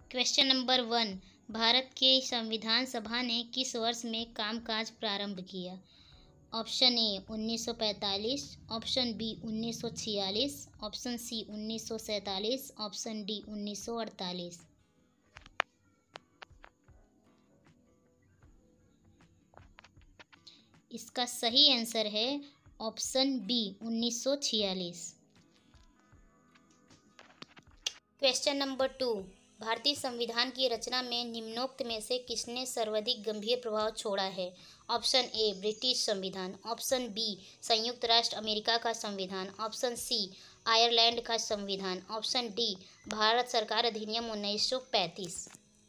Question number 1, Bharat के संविधान सभा ने किस वर्ष में कामकाज प्रारंभ किया? Option A 1945, option B 1946, option C 1947, option D 1948। इसका सही आंसर है ऑप्शन बी 1946। क्वेश्चन नंबर 2, भारतीय संविधान की रचना में निम्नोक्त में से किसने सर्वाधिक गंभीर प्रभाव छोड़ा है? ऑप्शन ए ब्रिटिश संविधान, ऑप्शन बी संयुक्त राष्ट्र अमेरिका का संविधान, ऑप्शन सी आयरलैंड का संविधान, ऑप्शन डी भारत सरकार अधिनियम 1935।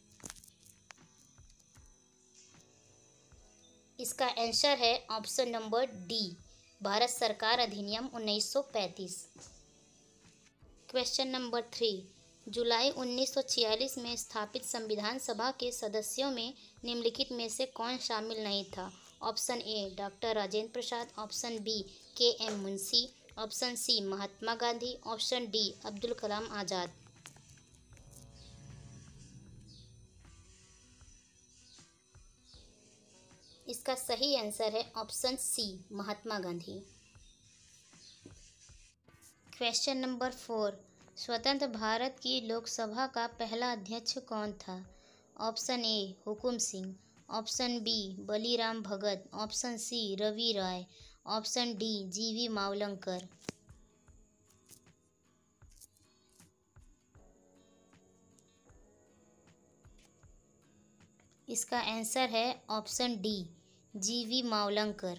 इसका आंसर है ऑप्शन नंबर डी भारत सरकार अधिनियम 1935। क्वेश्चन नंबर 3, जुलाई 1946 में स्थापित संविधान सभा के सदस्यों में निम्नलिखित में से कौन शामिल नहीं था? Option A doctor Rajendra Prasad, option B K M. Munshi, option C Mahatma Gandhi, option D Abdul Kalam Azad. इसका सही आंसर है option C Mahatma Gandhi. Question number 4, स्वतंत्र भारत की लोकसभा का पहला अध्यक्ष कौन था? Option A Hukum Singh, option B Baliram Bhagat, option C Ravi Rai, option D G V. Mavalankar. इसका आंसर है option D G V. Mavalankar.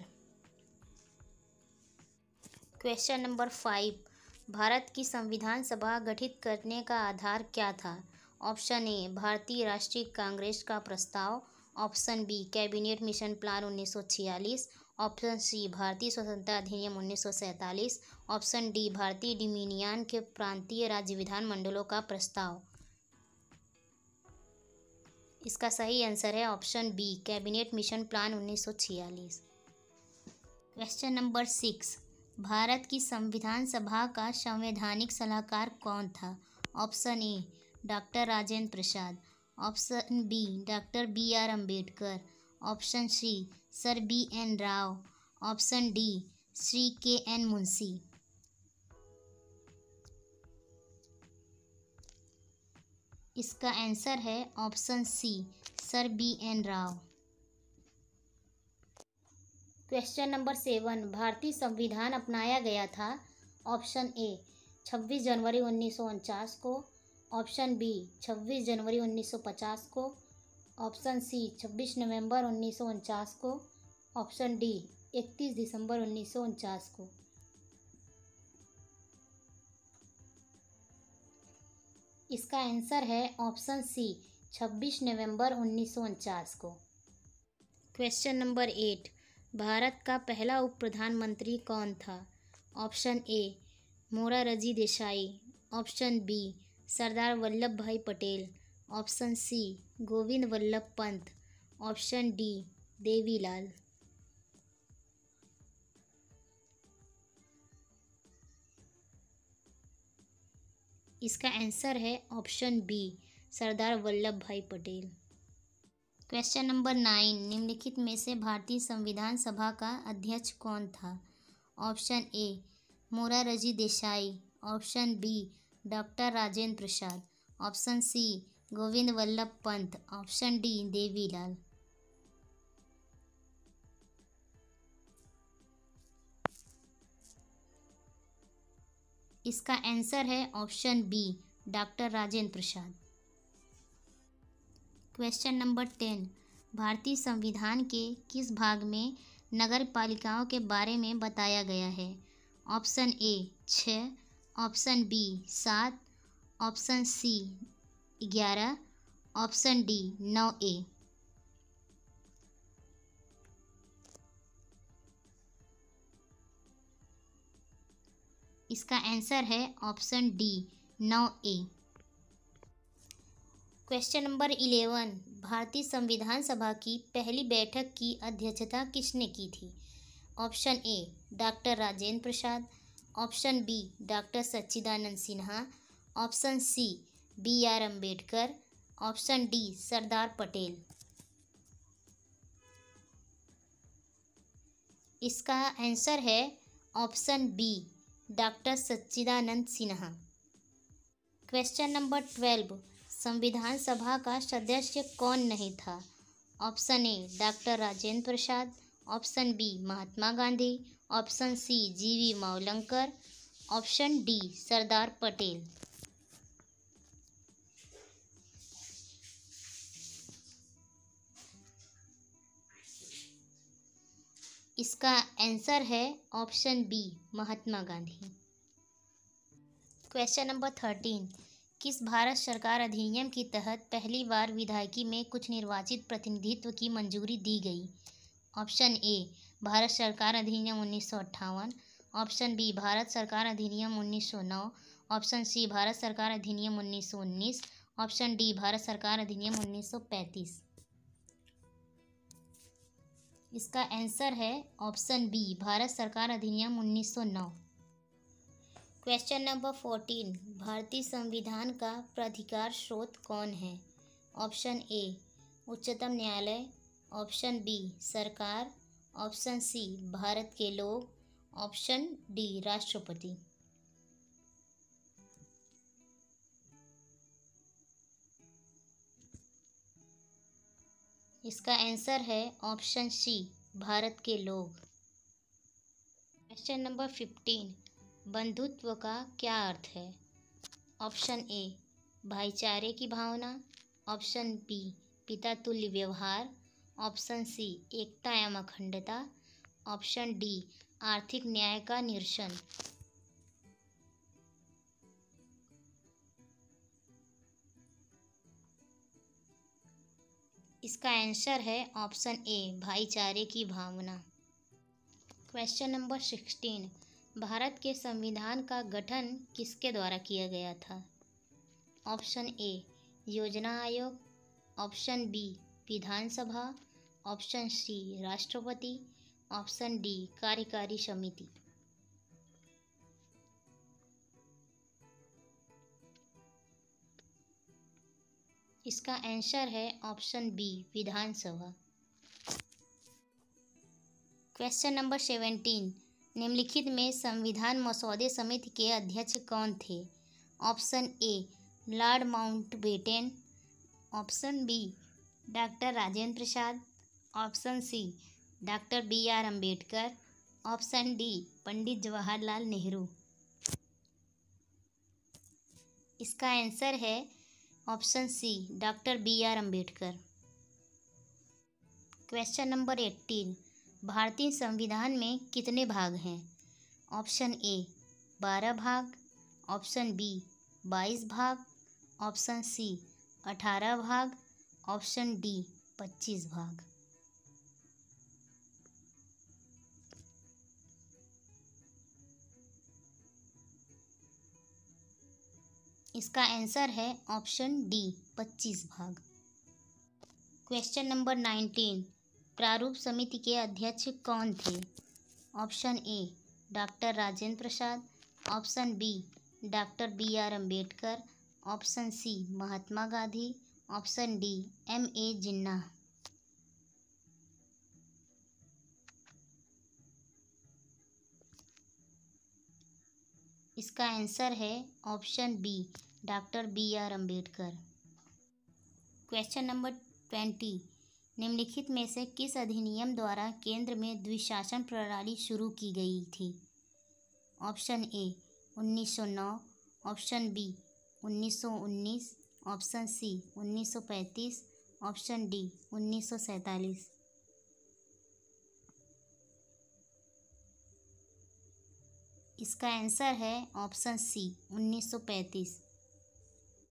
Question number 5, Bharat की संविधान सभा गठित करने का आधार क्या था? ऑप्शन ए भारतीय राष्ट्रीय कांग्रेस का प्रस्ताव, option B cabinet mission plan 1946, option C भारतीय स्वतंत्रता अधिनियम 1947, ऑप्शन डी भारतीय डोमिनियन के प्रांतीय राज्य विधानमंडलों का प्रस्ताव। इसका सही आंसर है option B cabinet mission plan 1946। Question number 6, Bharat की संविधान सभा का संवैधानिक सलाहकार कौन था? Option A doctor Rajendra Prasad, option B doctor B R. Ambedkar, option C sir B N. Rau, option D Shri K N. Munshi. इसका आंसर है option C sir B N. Rau. Question number 7, भारतीय संविधान अपनाया गया था? ऑप्शन ए 26 जनवरी 1949 को, ऑप्शन बी 26 जनवरी 1950 को, ऑप्शन सी 26 नवंबर 1949 को, ऑप्शन डी 31 दिसंबर 1949 को। इसका आंसर है ऑप्शन सी 26 नवंबर 1949 को। क्वेश्चन नंबर 8, भारत का पहला उप प्रधानमंत्री कौन था? Option A Morarji Desai, option B Sardar Vallabh Bhai Patel, option C Govind Vallabh Pant, option D Devilal. इसका आंसर है option B Sardar Vallabh Bhai Patel. Question number 9, निम्नलिखित में से भारतीय संविधान सभा का अध्यक्ष कौन था? Option A Morarji Desai, option B doctor Rajendra Prasad, option C Govind Vallabh Pant, option D Devilal. इसका आंसर है option B doctor Rajendra Prasad. Question number 10, भारतीय संविधान के किस भाग में नगर पालिकाओं के बारे में बताया गया है? Option A 6, option B 7, option C 11, option D 9A। इसका आंसर है option D 9A। Question number 11, भारतीय संविधान सभा की पहली बैठक की अध्यक्षता किसने की थी? Option A doctor Rajendra Prasad, option B doctor Sachchidanand Sinha, option C B R. Ambedkar, option D Sardar Patel. इसका आंसर है option B doctor Sachchidanand Sinha. Question number 12, संविधान सभा का सदस्य कौन नहीं था? Option A doctor Rajendra Prasad, option B Mahatma Gandhi, option C G V Mavalankar, option D Sardar Patel. इसका आंसर है option B Mahatma Gandhi. Question number 13, किस भारत सरकार अधिनियम के तहत पहली बार विधायिकी में कुछ निर्वाचित प्रतिनिधित्व की मंजूरी दी गई? ऑप्शन ए भारत सरकार अधिनियम 1958, ऑप्शन बी भारत सरकार अधिनियम 1909, ऑप्शन सी भारत सरकार अधिनियम 1919, ऑप्शन डी भारत सरकार अधिनियम 1935। इसका आंसर है ऑप्शन बी भारत सरकार अधिनियम 1909। क्वेश्चन नंबर 14, भारतीय संविधान का प्राधिकार स्रोत कौन है? ऑप्शन ए उच्चतम न्यायालय, ऑप्शन बी सरकार, ऑप्शन सी भारत के लोग, ऑप्शन डी राष्ट्रपति। इसका आंसर है ऑप्शन सी भारत के लोग। क्वेश्चन नंबर 15, बंधुत्व का क्या अर्थ है? ऑप्शन ए भाईचारे की भावना, ऑप्शन बी पिता तुल्य व्यवहार, ऑप्शन सी एकता एवं अखंडता, ऑप्शन डी आर्थिक न्याय का निरसन। इसका आंसर है ऑप्शन ए भाईचारे की भावना। क्वेश्चन नंबर 16, भारत के संविधान का गठन किसके द्वारा किया गया था? ऑप्शन ए योजना आयोग, ऑप्शन बी विधानसभा, ऑप्शन सी राष्ट्रपति, ऑप्शन डी कार्यकारी समिति। इसका आंसर है ऑप्शन बी विधानसभा। क्वेश्चन नंबर 17, निम्नलिखित में संविधान मसौदे समिति के अध्यक्ष कौन थे? Option A lord Mountbatten, option B doctor Rajendra Prasad, option C doctor BR Ambedkar, option D Pandit Jawaharlal Nehru. इसका आंसर है option C doctor BR Ambedkar. Question number 18, भारतीय संविधान में कितने भाग हैं? ऑप्शन ए 12 भाग, ऑप्शन बी 22 भाग, ऑप्शन सी 18 भाग, ऑप्शन डी 25 भाग। इसका आंसर है ऑप्शन डी 25 भाग। क्वेश्चन नंबर 19, प्रारूप समिति के अध्यक्ष कौन थे? Option A doctor Rajendra Prasad, option B doctor BR Ambedkar, option C Mahatma Gandhi, option D MA Jinnah. इसका आंसर है option B doctor BR Ambedkar. Question number 20, निम्नलिखित में से किस अधिनियम द्वारा केंद्र में द्विशासन प्रणाली शुरू की गई थी? Option A 1909, option B 1919, option C 1935, option D 1947। इसका आंसर है ऑप्शन सी 1935।